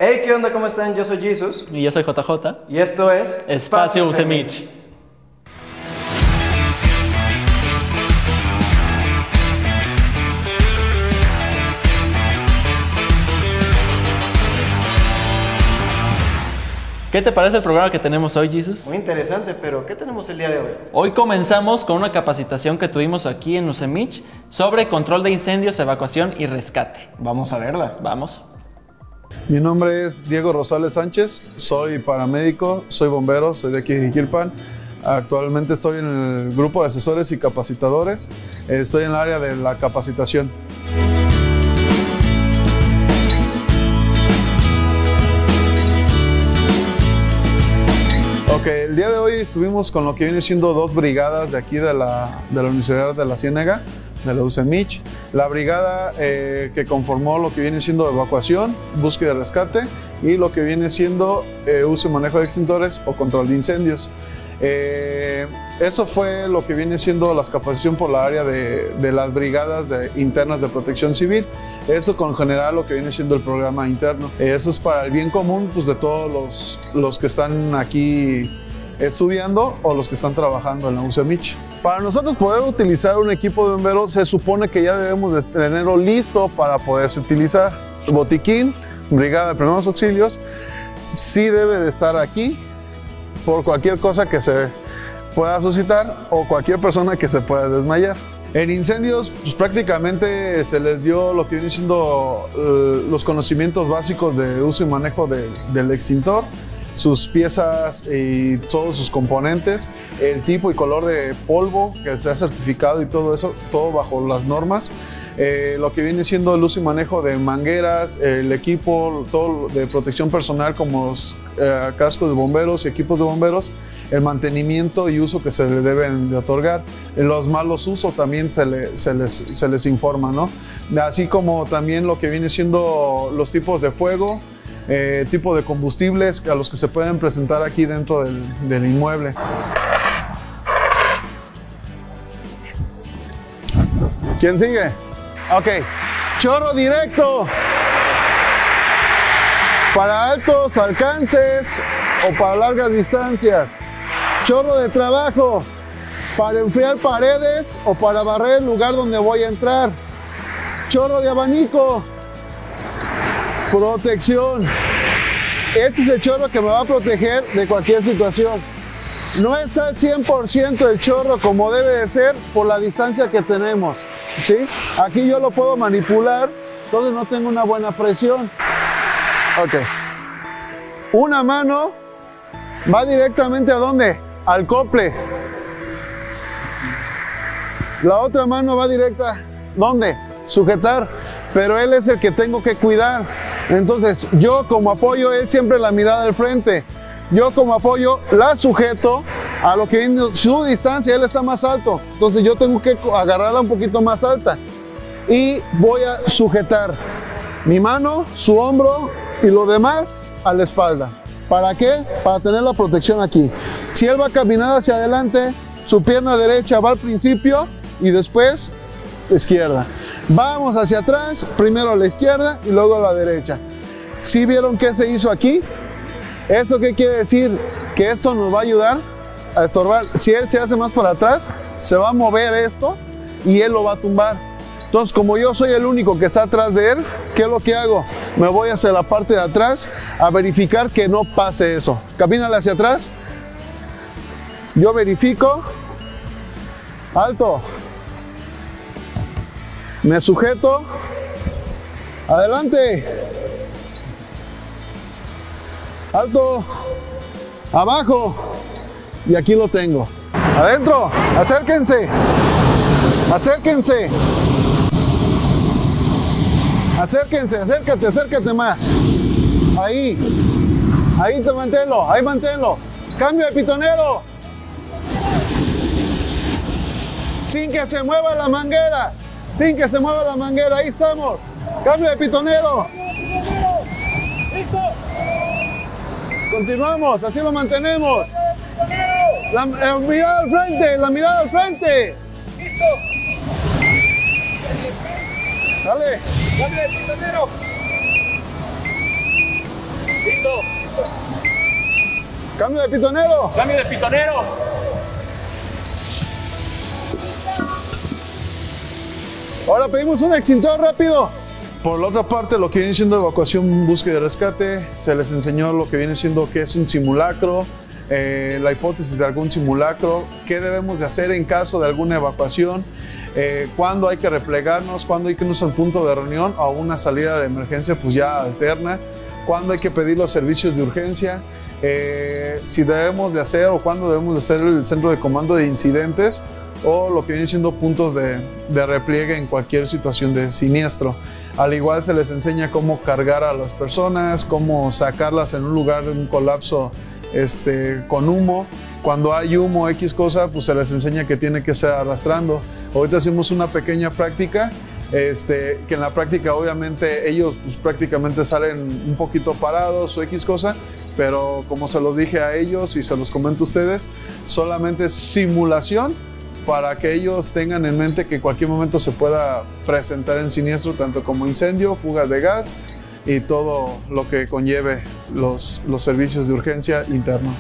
Hey, ¿qué onda? ¿Cómo están? Yo soy Jesus. Y yo soy JJ. Y esto es Espacio UCMich. ¿Qué te parece el programa que tenemos hoy, Jesus? Muy interesante, pero ¿qué tenemos el día de hoy? Hoy comenzamos con una capacitación que tuvimos aquí en UCMich sobre control de incendios, evacuación y rescate. Vamos a verla. Vamos. Mi nombre es Diego Rosales Sánchez, soy paramédico, soy bombero, soy de aquí de Jiquilpan. Actualmente estoy en el grupo de asesores y capacitadores, estoy en el área de la capacitación. Ok, el día de hoy estuvimos con lo que viene siendo dos brigadas de aquí de la Universidad de la Ciénega, de la UCMich. La brigada que conformó lo que viene siendo evacuación, búsqueda y rescate, y lo que viene siendo uso y manejo de extintores o control de incendios. Eso fue lo que viene siendo la capacitación por la área de las brigadas internas de protección civil. Eso con general lo que viene siendo el programa interno. Eso es para el bien común, pues, de todos los que están aquí estudiando o los que están trabajando en la UCMich. Para nosotros poder utilizar un equipo de bomberos se supone que ya debemos de tenerlo listo para poderse utilizar. Botiquín, brigada de primeros auxilios, sí debe de estar aquí por cualquier cosa que se pueda suscitar o cualquier persona que se pueda desmayar. En incendios, pues, prácticamente se les dio lo que viene siendo los conocimientos básicos de uso y manejo del extintor, sus piezas y todos sus componentes, el tipo y color de polvo que se ha certificado y todo eso, todo bajo las normas. Lo que viene siendo el uso y manejo de mangueras, el equipo, todo de protección personal como los cascos de bomberos y equipos de bomberos, el mantenimiento y uso que se le deben de otorgar. Los malos usos también se les informa, ¿no? Así como también lo que viene siendo los tipos de fuego, tipo de combustibles a los que se pueden presentar aquí dentro del inmueble. ¿Quién sigue? Ok, chorro directo para altos alcances o para largas distancias. Chorro de trabajo para enfriar paredes o para barrer el lugar donde voy a entrar. Chorro de abanico, protección. Este es el chorro que me va a proteger de cualquier situación. No está al 100% el chorro como debe de ser por la distancia que tenemos, ¿sí? Aquí yo lo puedo manipular, entonces no tengo una buena presión. Ok. Una mano va directamente ¿a dónde? Al acople. La otra mano va directa, ¿dónde? Sujetar. Pero él es el que tengo que cuidar. Entonces, yo como apoyo, él siempre la mirada al frente. Yo como apoyo la sujeto a lo que viene su distancia, él está más alto. Entonces yo tengo que agarrarla un poquito más alta. Y voy a sujetar mi mano, su hombro y lo demás a la espalda. ¿Para qué? Para tener la protección aquí. Si él va a caminar hacia adelante, su pierna derecha va al principio y después izquierda. Vamos hacia atrás, primero a la izquierda y luego a la derecha. ¿Sí vieron qué se hizo aquí? ¿Eso qué quiere decir? Que esto nos va a ayudar a estorbar. Si él se hace más para atrás, se va a mover esto y él lo va a tumbar. Entonces, como yo soy el único que está atrás de él, ¿qué es lo que hago? Me voy hacia la parte de atrás a verificar que no pase eso. Camínale hacia atrás. Yo verifico. Alto. Me sujeto. Adelante. Alto. Abajo. Y aquí lo tengo. Adentro. Acérquense. Acérquense. Acérquense, acércate, acércate más. Ahí. Ahí te manténlo, ahí manténlo. Cambio de pitonero. Sin que se mueva la manguera. Sin que se mueva la manguera, ahí estamos. Cambio de pitonero. Continuamos, así lo mantenemos. La mirada al frente, la mirada al frente. Listo. Dale. Dale, pitonero. Listo. ¡Cambio de pitonero! Cambio de pitonero. Ahora pedimos un extintor rápido. Por la otra parte, lo que viene siendo evacuación, búsqueda y rescate, se les enseñó lo que viene siendo qué es un simulacro, la hipótesis de algún simulacro, qué debemos de hacer en caso de alguna evacuación, cuándo hay que replegarnos, cuándo hay que irnos a un punto de reunión o una salida de emergencia pues ya alterna, cuándo hay que pedir los servicios de urgencia, si debemos de hacer o cuándo debemos de hacer el centro de comando de incidentes o lo que viene siendo puntos de repliegue en cualquier situación de siniestro. Al igual se les enseña cómo cargar a las personas, cómo sacarlas en un lugar de un colapso con humo. Cuando hay humo X cosa, pues se les enseña que tiene que ser arrastrando. Ahorita hacemos una pequeña práctica, que en la práctica obviamente ellos pues, prácticamente salen un poquito parados o X cosa, pero como se los dije a ellos y se los comento a ustedes, solamente es simulación para que ellos tengan en mente que en cualquier momento se pueda presentar en siniestro, tanto como incendio, fugas de gas y todo lo que conlleve los servicios de urgencia interno.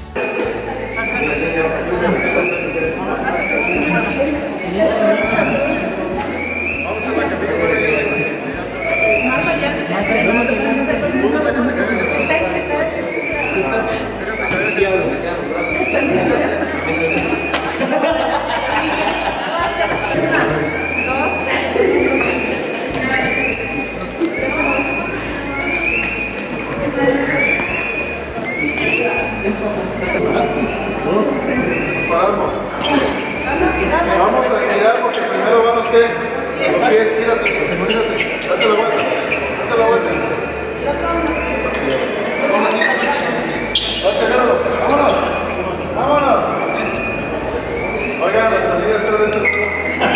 Vamos a girar porque primero van los pies, gírate, date la vuelta, vámonos. Oigan, la salida está de este lado.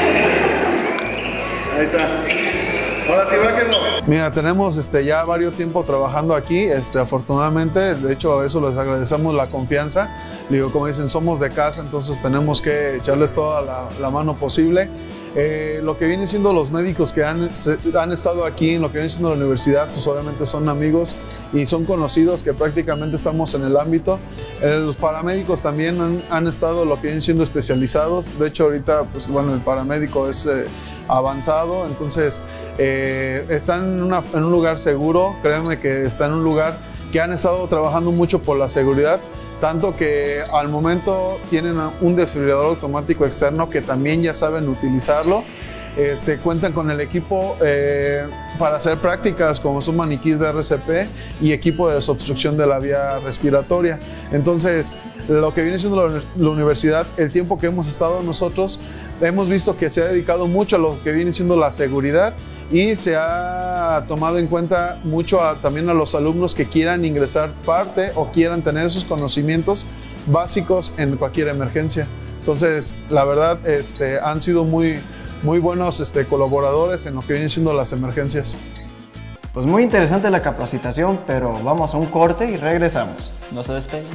Ahí está. Ahora sí, báquenlo. Mira, tenemos ya varios tiempo trabajando aquí, afortunadamente, de hecho eso les agradecemos la confianza. Digo, como dicen, somos de casa, entonces tenemos que echarles toda la mano posible. Lo que vienen siendo los médicos que han estado aquí, en lo que viene siendo la universidad, pues obviamente son amigos y son conocidos que prácticamente estamos en el ámbito. Los paramédicos también han estado lo que vienen siendo especializados. De hecho, ahorita, pues bueno, el paramédico es avanzado, entonces están en un lugar seguro. Créanme que está en un lugar que han estado trabajando mucho por la seguridad. Tanto que al momento tienen un desfibrilador automático externo que también ya saben utilizarlo. Cuentan con el equipo para hacer prácticas como son maniquís de RCP y equipo de desobstrucción de la vía respiratoria. Entonces, lo que viene siendo la universidad, el tiempo que hemos estado nosotros, hemos visto que se ha dedicado mucho a lo que viene siendo la seguridad y se ha tomado en cuenta mucho también a los alumnos que quieran ingresar parte o quieran tener esos conocimientos básicos en cualquier emergencia. Entonces, la verdad, han sido muy buenos colaboradores en lo que vienen siendo las emergencias. Pues muy interesante la capacitación, pero vamos a un corte y regresamos. No se despeguen.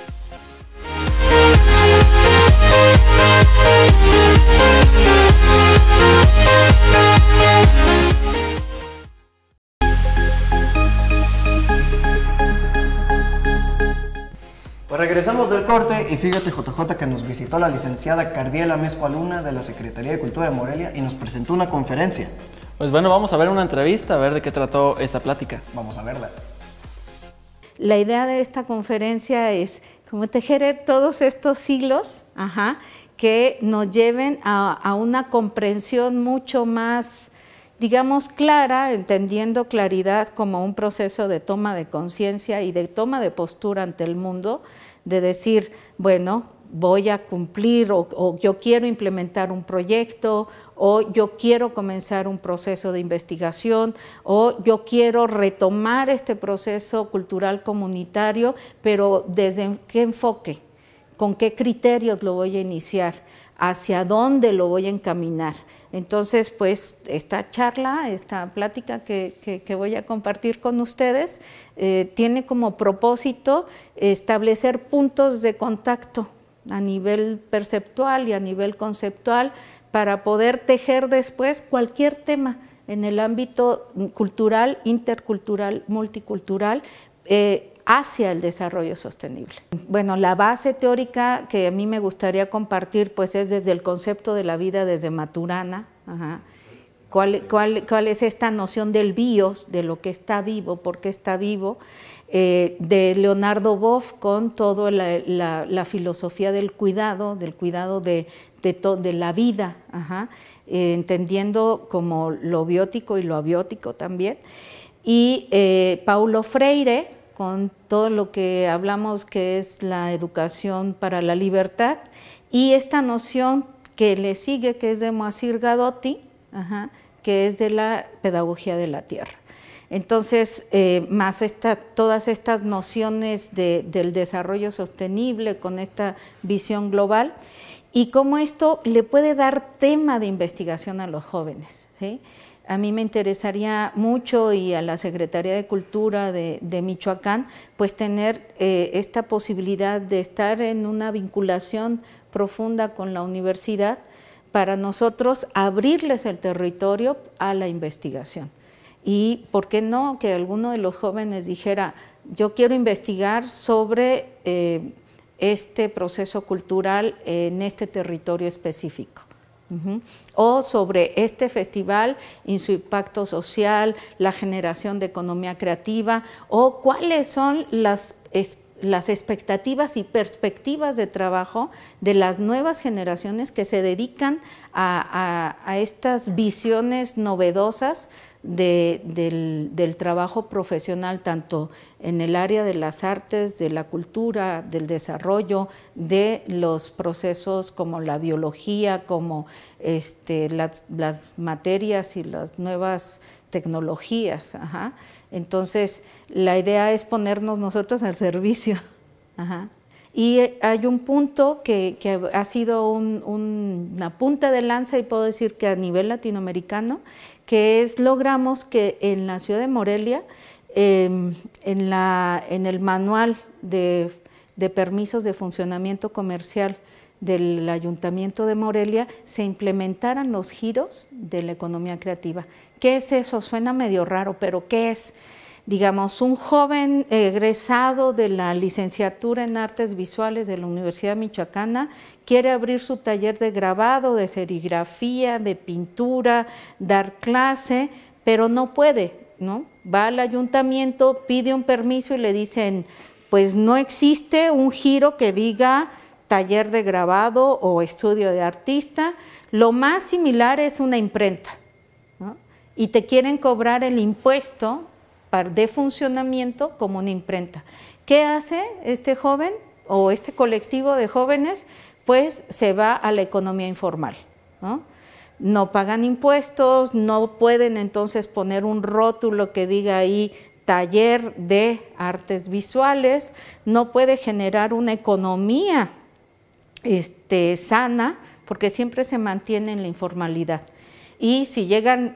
Pues regresamos del corte y fíjate, JJ, que nos visitó la licenciada Cardiela Mezcua Luna de la Secretaría de Cultura de Morelia y nos presentó una conferencia. Pues bueno, vamos a ver una entrevista, a ver de qué trató esta plática. Vamos a verla. La idea de esta conferencia es como tejer todos estos hilos que nos lleven a una comprensión mucho más, digamos, clara, entendiendo claridad como un proceso de toma de conciencia y de toma de postura ante el mundo, de decir, bueno, voy a cumplir o yo quiero implementar un proyecto o yo quiero comenzar un proceso de investigación o yo quiero retomar este proceso cultural comunitario, pero ¿desde qué enfoque? ¿Con qué criterios lo voy a iniciar? ¿Hacia dónde lo voy a encaminar? Entonces, pues, esta charla, esta plática que voy a compartir con ustedes, tiene como propósito establecer puntos de contacto a nivel perceptual y a nivel conceptual para poder tejer después cualquier tema en el ámbito cultural, intercultural, multicultural, hacia el desarrollo sostenible. Bueno, la base teórica que a mí me gustaría compartir pues es desde el concepto de la vida desde Maturana. ¿Cuál es esta noción del bios, de lo que está vivo, por qué está vivo? De Leonardo Boff con toda la filosofía del cuidado de la vida, entendiendo como lo biótico y lo abiótico también. Y Paulo Freire con todo lo que hablamos que es la educación para la libertad y esta noción que le sigue que es de Moacir Gadotti, que es de la pedagogía de la tierra. Entonces, más todas estas nociones del desarrollo sostenible con esta visión global y cómo esto le puede dar tema de investigación a los jóvenes, ¿sí? A mí me interesaría mucho y a la Secretaría de Cultura de Michoacán, pues tener esta posibilidad de estar en una vinculación profunda con la universidad para nosotros abrirles el territorio a la investigación. Y, ¿por qué no?, que alguno de los jóvenes dijera, yo quiero investigar sobre este proceso cultural en este territorio específico. O sobre este festival y su impacto social, la generación de economía creativa, o cuáles son las expectativas y perspectivas de trabajo de las nuevas generaciones que se dedican a estas visiones novedosas del trabajo profesional, tanto en el área de las artes, de la cultura, del desarrollo, de los procesos como la biología, como las materias y las nuevas tecnologías. Entonces, la idea es ponernos nosotros al servicio. Y hay un punto que ha sido una punta de lanza, y puedo decir que a nivel latinoamericano, que es logramos que en la ciudad de Morelia, en el manual de permisos de funcionamiento comercial del Ayuntamiento de Morelia, se implementaran los giros de la economía creativa. ¿Qué es eso? Suena medio raro, pero ¿qué es? Digamos, un joven egresado de la licenciatura en Artes Visuales de la Universidad Michoacana quiere abrir su taller de grabado, de serigrafía, de pintura, dar clase, pero no puede, ¿no? Va al ayuntamiento, pide un permiso y le dicen, pues no existe un giro que diga taller de grabado o estudio de artista, lo más similar es una imprenta, ¿no? Y te quieren cobrar el impuesto de funcionamiento como una imprenta. ¿Qué hace este joven o este colectivo de jóvenes? Pues se va a la economía informal, ¿no? No pagan impuestos, no pueden entonces poner un rótulo que diga ahí taller de artes visuales, no puede generar una economía sana, porque siempre se mantiene en la informalidad. Y si llegan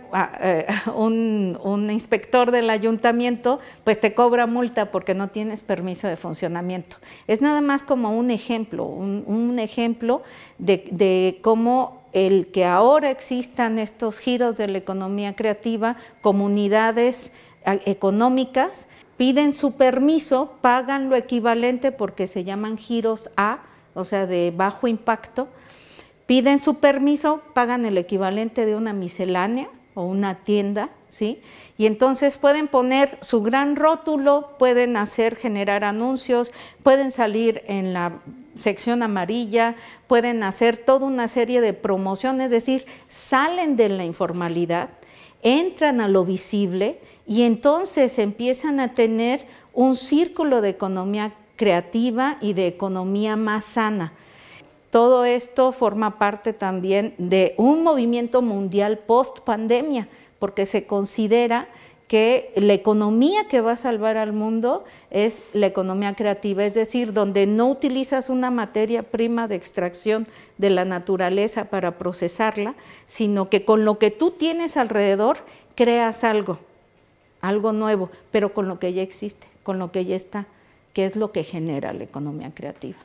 un inspector del ayuntamiento, pues te cobra multa porque no tienes permiso de funcionamiento. Es nada más como un ejemplo, un ejemplo de cómo el que ahora existan estos giros de la economía creativa, comunidades económicas, piden su permiso, pagan lo equivalente porque se llaman giros A, o sea, de bajo impacto, piden su permiso, pagan el equivalente de una miscelánea o una tienda, ¿sí? Y entonces pueden poner su gran rótulo, pueden generar anuncios, pueden salir en la sección amarilla, pueden hacer toda una serie de promociones, es decir, salen de la informalidad, entran a lo visible y entonces empiezan a tener un círculo de economía creativa y de economía más sana. Todo esto forma parte también de un movimiento mundial post-pandemia, porque se considera que la economía que va a salvar al mundo es la economía creativa, es decir, donde no utilizas una materia prima de extracción de la naturaleza para procesarla, sino que con lo que tú tienes alrededor creas algo nuevo, pero con lo que ya existe, con lo que ya está, que es lo que genera la economía creativa.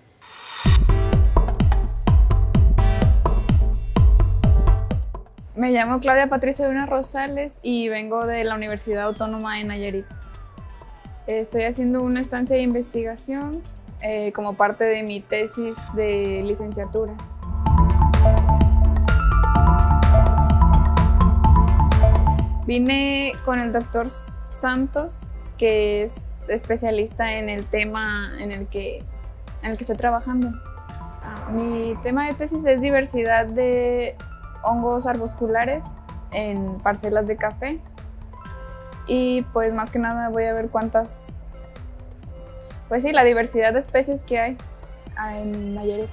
Me llamo Claudia Patricia Luna Rosales y vengo de la Universidad Autónoma de Nayarit. Estoy haciendo una estancia de investigación como parte de mi tesis de licenciatura. Vine con el doctor Santos, que es especialista en el tema en el que estoy trabajando. Mi tema de tesis es diversidad de hongos arbusculares en parcelas de café. Y pues más que nada voy a ver la diversidad de especies que hay en Nayarit.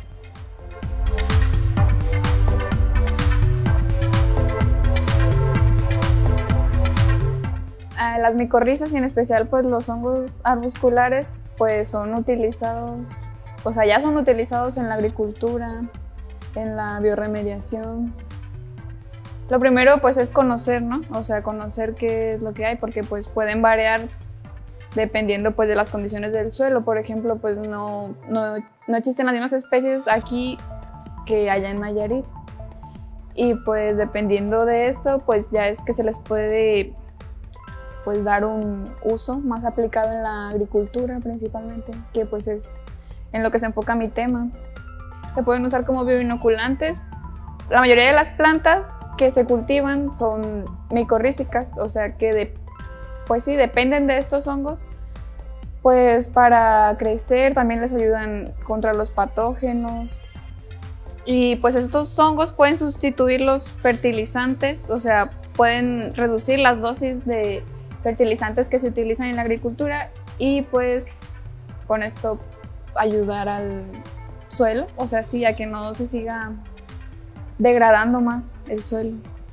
Las micorrizas y en especial pues los hongos arbusculares pues son utilizados, o sea, ya son utilizados en la agricultura, en la biorremediación. Lo primero pues es conocer, ¿no? O sea, conocer qué es lo que hay, porque pues pueden variar dependiendo pues de las condiciones del suelo. Por ejemplo, pues no existen las mismas especies aquí que allá en Nayarit. Y pues dependiendo de eso, pues ya es que se les puede pues dar un uso más aplicado en la agricultura principalmente, que pues es en lo que se enfoca mi tema. Se pueden usar como bioinoculantes. La mayoría de las plantas que se cultivan son micorrízicas, o sea que pues sí, dependen de estos hongos, pues para crecer también les ayudan contra los patógenos. Y pues estos hongos pueden sustituir los fertilizantes, o sea, pueden reducir las dosis de fertilizantes que se utilizan en la agricultura y pues con esto ayudar al suelo, o sea, sí, a que no se siga degradando más el suelo.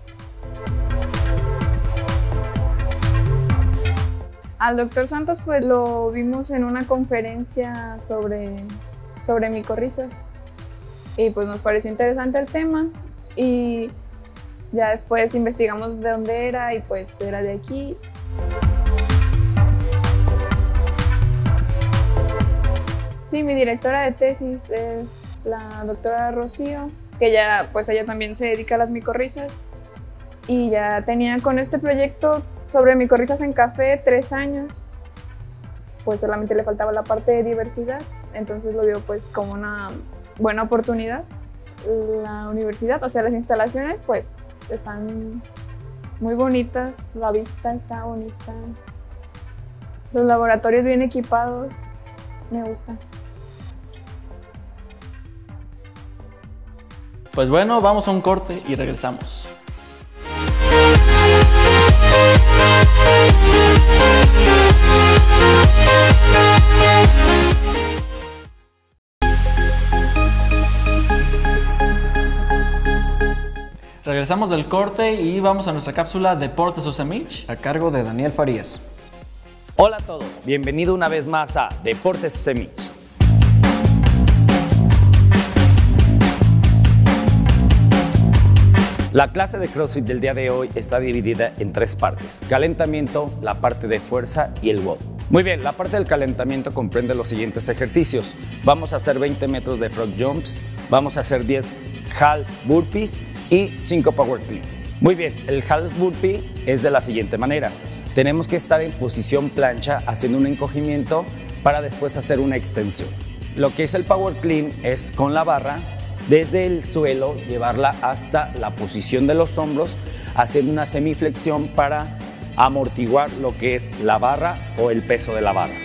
Al doctor Santos pues lo vimos en una conferencia sobre micorrizas y pues nos pareció interesante el tema y ya después investigamos de dónde era y pues era de aquí. Sí, mi directora de tesis es la doctora Rocío, que ella también se dedica a las micorrizas y ya tenía con este proyecto sobre micorrizas en café 3 años, pues solamente le faltaba la parte de diversidad, entonces lo vio pues como una buena oportunidad. La universidad, o sea, las instalaciones pues están muy bonitas, la vista está bonita, los laboratorios bien equipados, me gusta. Pues bueno, vamos a un corte y regresamos. Regresamos del corte y vamos a nuestra cápsula Deportes UCEMICH a cargo de Daniel Farías. Hola a todos, bienvenido una vez más a Deportes UCEMICH. La clase de CrossFit del día de hoy está dividida en 3 partes: calentamiento, la parte de fuerza y el WOD. Muy bien, la parte del calentamiento comprende los siguientes ejercicios. Vamos a hacer 20 metros de frog jumps, vamos a hacer 10 half burpees y 5 power clean. Muy bien, el half burpee es de la siguiente manera. Tenemos que estar en posición plancha haciendo un encogimiento para después hacer una extensión. Lo que es el power clean es con la barra, desde el suelo llevarla hasta la posición de los hombros, haciendo una semiflexión para amortiguar lo que es la barra o el peso de la barra.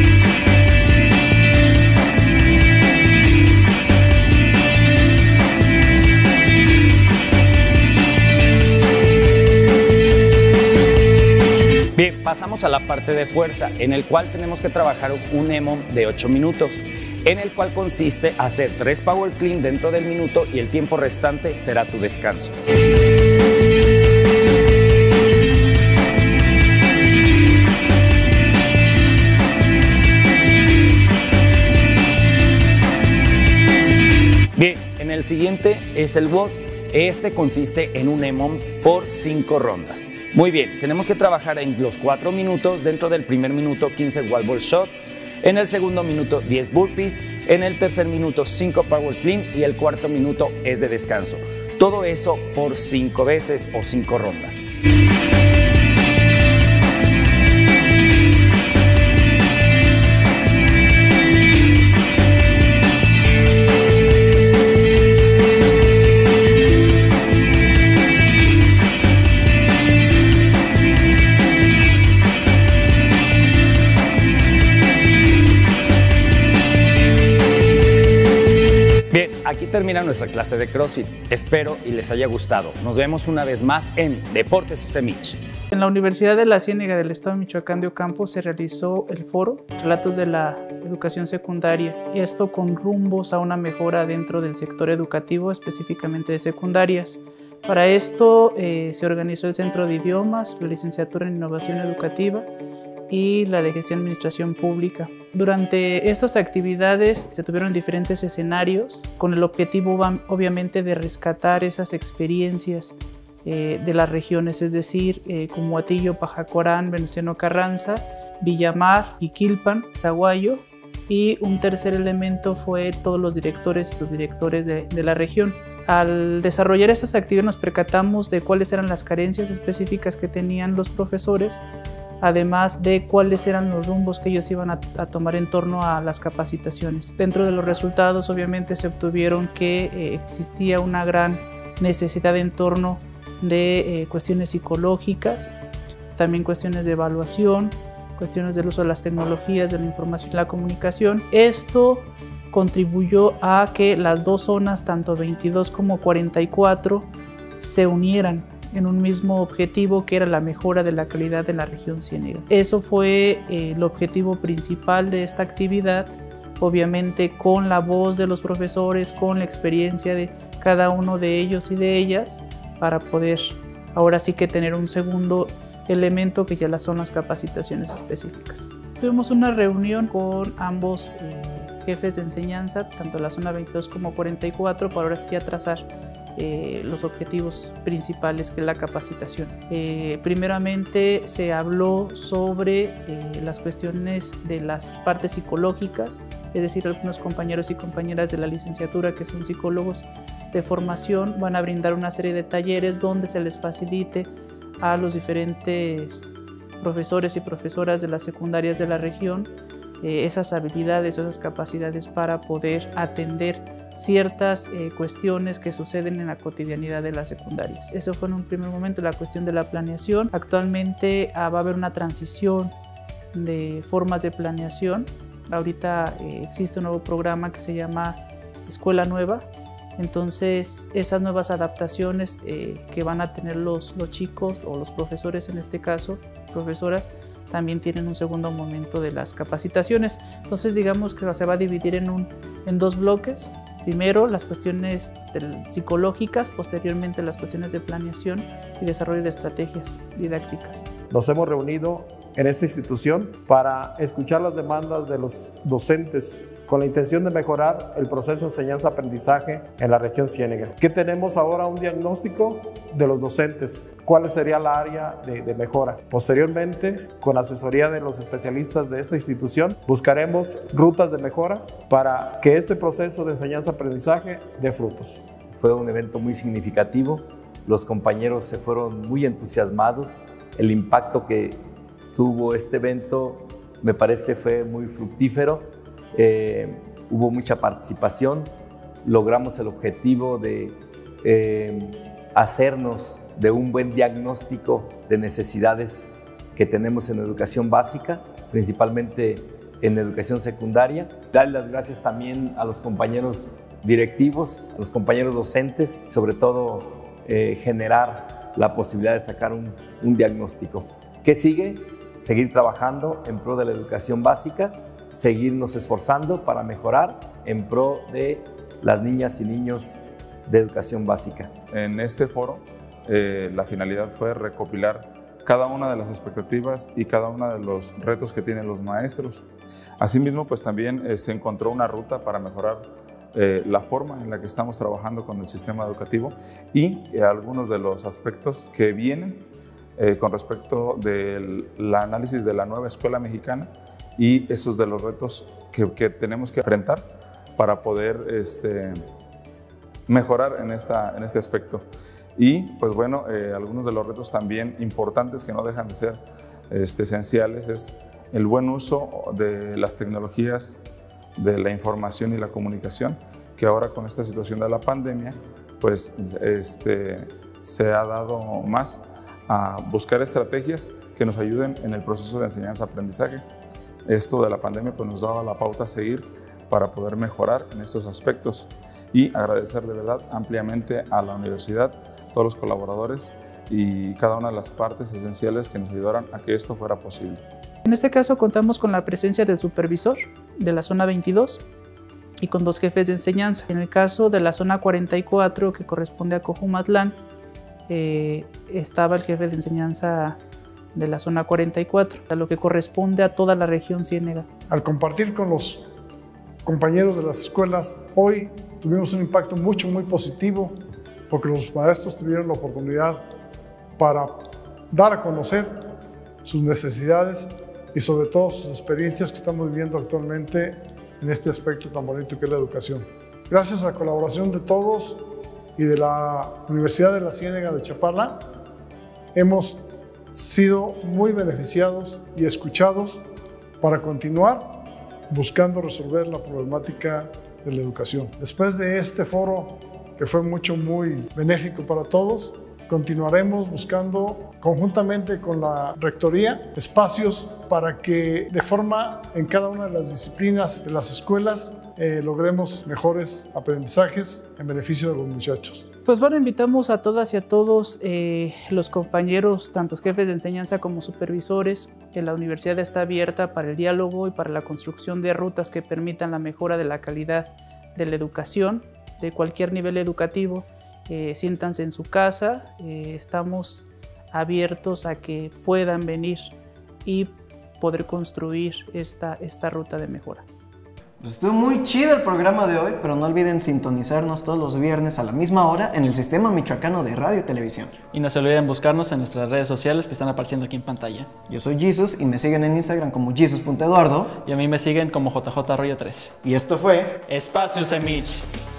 Bien, pasamos a la parte de fuerza, en el cual tenemos que trabajar un EMOM de 8 minutos. En el cual consiste hacer 3 power clean dentro del minuto y el tiempo restante será tu descanso. Bien, en el siguiente es el WOD. Este consiste en un EMOM por 5 rondas. Muy bien, tenemos que trabajar en los 4 minutos, dentro del primer minuto 15 wall ball shots, en el segundo minuto 10 burpees, en el tercer minuto 5 power clean y el cuarto minuto es de descanso. Todo eso por 5 veces o 5 rondas. termina nuestra clase de CrossFit. Espero y les haya gustado. Nos vemos una vez más en Deportes UCEMICH. En la Universidad de la Ciénega del Estado de Michoacán de Ocampo se realizó el foro Relatos de la Educación Secundaria, y esto con rumbos a una mejora dentro del sector educativo, específicamente de secundarias. Para esto se organizó el Centro de Idiomas, la Licenciatura en Innovación Educativa y la de Gestión y Administración Pública. Durante estas actividades se tuvieron diferentes escenarios con el objetivo obviamente de rescatar esas experiencias de las regiones, es decir, como Atillo, Pajacorán, Venustiano Carranza, Villamar, Iquilpan, Zaguayo, y un tercer elemento fue todos los directores y subdirectores de la región. Al desarrollar estas actividades nos percatamos de cuáles eran las carencias específicas que tenían los profesores, además de cuáles eran los rumbos que ellos iban a tomar en torno a las capacitaciones. Dentro de los resultados obviamente se obtuvieron que existía una gran necesidad en torno de cuestiones psicológicas, también cuestiones de evaluación, cuestiones del uso de las tecnologías, de la información y la comunicación. Esto contribuyó a que las dos zonas, tanto 22 como 44, se unieran en un mismo objetivo, que era la mejora de la calidad de la región ciénega. Eso fue el objetivo principal de esta actividad, obviamente con la voz de los profesores, con la experiencia de cada uno de ellos y de ellas, para poder ahora sí que tener un segundo elemento que ya son las capacitaciones específicas. Tuvimos una reunión con ambos jefes de enseñanza, tanto la zona 22 como 44, para ahora sí ya trazar los objetivos principales, que es la capacitación. Primeramente se habló sobre las cuestiones de las partes psicológicas, es decir, algunos compañeros y compañeras de la licenciatura que son psicólogos de formación van a brindar una serie de talleres donde se les facilite a los diferentes profesores y profesoras de las secundarias de la región esas habilidades o esas capacidades para poder atender ciertas cuestiones que suceden en la cotidianidad de las secundarias. Eso fue en un primer momento la cuestión de la planeación. Actualmente va a haber una transición de formas de planeación. Ahorita existe un nuevo programa que se llama Escuela Nueva. Entonces, esas nuevas adaptaciones que van a tener los chicos o los profesores, en este caso, profesoras, también tienen un segundo momento de las capacitaciones. Entonces, digamos que se va a dividir en dos bloques. Primero, las cuestiones psicológicas, posteriormente las cuestiones de planeación y desarrollo de estrategias didácticas. Nos hemos reunido en esta institución para escuchar las demandas de los docentes con la intención de mejorar el proceso de enseñanza-aprendizaje en la región ciénega. ¿Qué tenemos ahora? Un diagnóstico de los docentes. ¿Cuál sería la área de mejora? Posteriormente, con asesoría de los especialistas de esta institución, buscaremos rutas de mejora para que este proceso de enseñanza-aprendizaje dé frutos. Fue un evento muy significativo. Los compañeros se fueron muy entusiasmados. El impacto que tuvo este evento me parece fue muy fructífero. Hubo mucha participación, logramos el objetivo de hacernos de un buen diagnóstico de necesidades que tenemos en educación básica, principalmente en educación secundaria. Darle las gracias también a los compañeros directivos, a los compañeros docentes, sobre todo generar la posibilidad de sacar un diagnóstico. ¿Qué sigue? Seguir trabajando en pro de la educación básica, seguirnos esforzando para mejorar en pro de las niñas y niños de educación básica. En este foro, la finalidad fue recopilar cada una de las expectativas y cada uno de los retos que tienen los maestros. Asimismo, pues también se encontró una ruta para mejorar la forma en la que estamos trabajando con el sistema educativo y algunos de los aspectos que vienen con respecto del análisis de la nueva escuela mexicana y esos de los retos que tenemos que enfrentar para poder mejorar en este aspecto. Y pues bueno, algunos de los retos también importantes que no dejan de ser esenciales es el buen uso de las tecnologías de la información y la comunicación, que ahora con esta situación de la pandemia pues se ha dado más a buscar estrategias que nos ayuden en el proceso de enseñanza-aprendizaje. Esto de la pandemia pues nos daba la pauta a seguir para poder mejorar en estos aspectos. y agradecer de verdad ampliamente a la universidad, todos los colaboradores y cada una de las partes esenciales que nos ayudaron a que esto fuera posible. En este caso contamos con la presencia del supervisor de la zona 22 y con 2 jefes de enseñanza. En el caso de la zona 44, que corresponde a Cojumatlán, estaba el jefe de enseñanza de la zona 44, a lo que corresponde a toda la región Ciénega. Al compartir con los compañeros de las escuelas, hoy tuvimos un impacto muy positivo, porque los maestros tuvieron la oportunidad para dar a conocer sus necesidades y sobre todo sus experiencias que estamos viviendo actualmente en este aspecto tan bonito que es la educación. Gracias a la colaboración de todos y de la Universidad de la Ciénega de Chapala, hemos sido muy beneficiados y escuchados para continuar buscando resolver la problemática de la educación. Después de este foro, que fue muy benéfico para todos, continuaremos buscando conjuntamente con la Rectoría espacios para que de forma en cada una de las disciplinas de las escuelas logremos mejores aprendizajes en beneficio de los muchachos. Pues bueno, invitamos a todas y a todos los compañeros, tanto jefes de enseñanza como supervisores, que la universidad está abierta para el diálogo y para la construcción de rutas que permitan la mejora de la calidad de la educación, de cualquier nivel educativo. Siéntanse en su casa, estamos abiertos a que puedan venir y poder construir esta ruta de mejora. Pues estuvo muy chido el programa de hoy, pero no olviden sintonizarnos todos los viernes a la misma hora en el Sistema Michoacano de Radio y Televisión. Y no se olviden buscarnos en nuestras redes sociales que están apareciendo aquí en pantalla. Yo soy Jesus y me siguen en Instagram como jesus.eduardo. Y a mí me siguen como JJ Arroyo 13. Y esto fue Espacio UCEMICH.